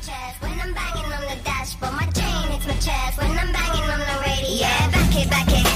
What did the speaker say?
chest when I'm banging on the dashboard. My chain hits my chest when I'm banging on the radio. Yeah, back it, back it.